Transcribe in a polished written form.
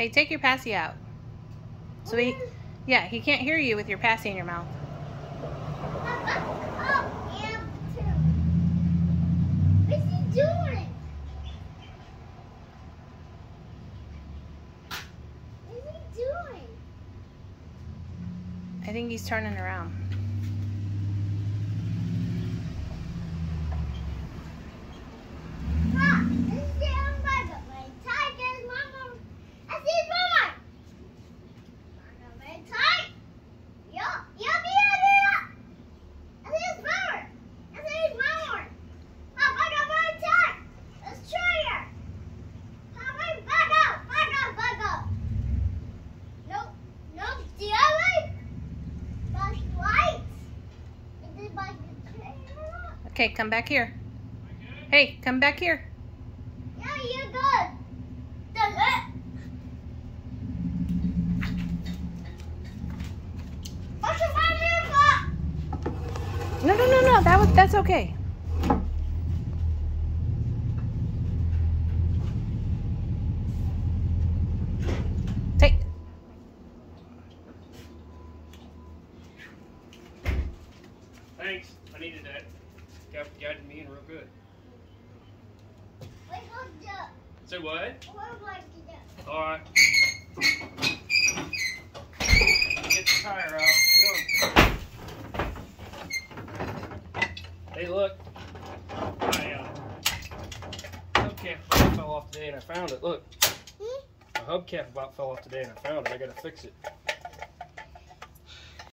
Hey, take your passy out. So he can't hear you with your passy in your mouth. What's he doing? What's he doing? I think he's turning around. Okay, come back here. Hey, come back here. Yeah, you're good. Does it? What's your No. That's okay. Take. Thanks. I needed that. Guided me in real good. Say what? Alright. Get the tire out. Hang on. Hey, look. My hubcap about fell off today and I found it. Look. My hubcap about fell off today and I found it. I gotta fix it.